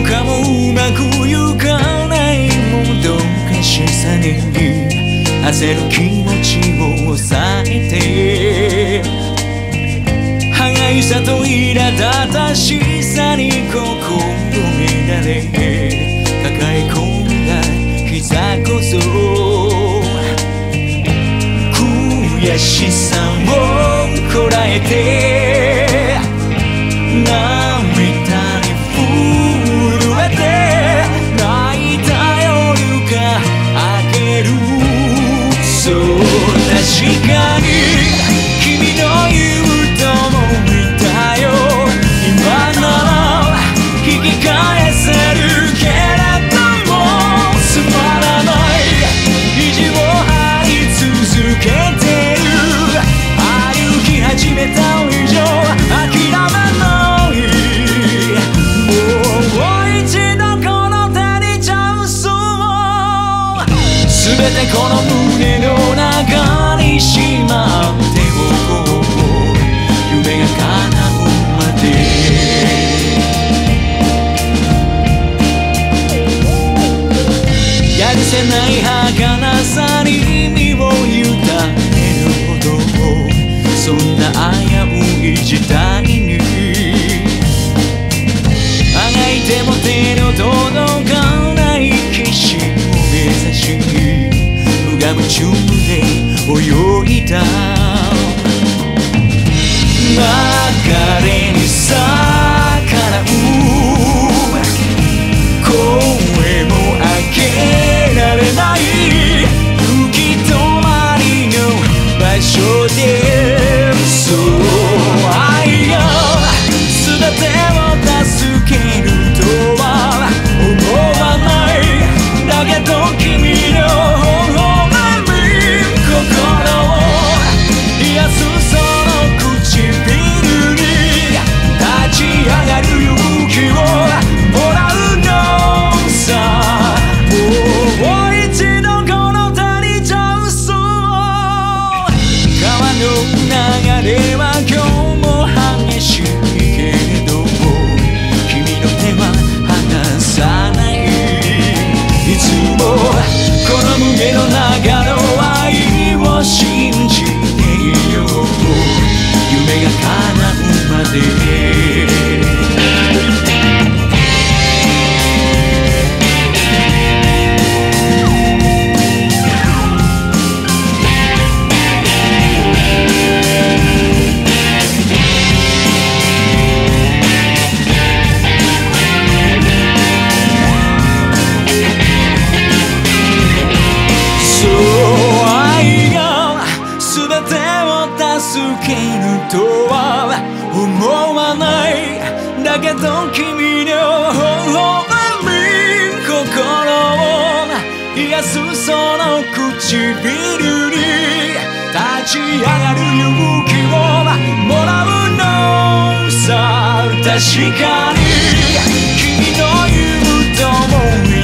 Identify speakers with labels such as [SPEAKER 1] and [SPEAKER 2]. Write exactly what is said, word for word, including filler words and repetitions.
[SPEAKER 1] かもうまくいかないもどかしさに焦る気持ちを抑えて、歯がゆさと苛立たしさに心乱れ抱え込んだ膝こそ悔しさをこらえて涙に震えて泣いた夜が明ける。そう確かに君の言うとも見たよ。今なら引き返せるけれどもつまらない意地を張り続けてる。歩き始めた以上諦めないもう一度この手にチャンスを全てこの胸の中にしまっておこう。夢が叶うまでやるせない儚さに身を委ねるほどそんな危うい時代にあがいても手の届かない景色を目指し無我夢中で泳いだ流れに逆らう声も上げられない行き止まりの場所でそう愛が全てを助けるとは思わない。だけど君の微笑み心を癒すその唇に立ち上がる勇気をもらうのさ。もう一度この手にチャンスを。川の流れは今日も激しいけれども君の手は離さない。いつもこの胸の中の愛を信じていよう。夢が叶うまで助けるとは思わない。だけど君の微笑み心を癒すその唇に立ち上がる勇気をもらうのさ。確かに君の言うとも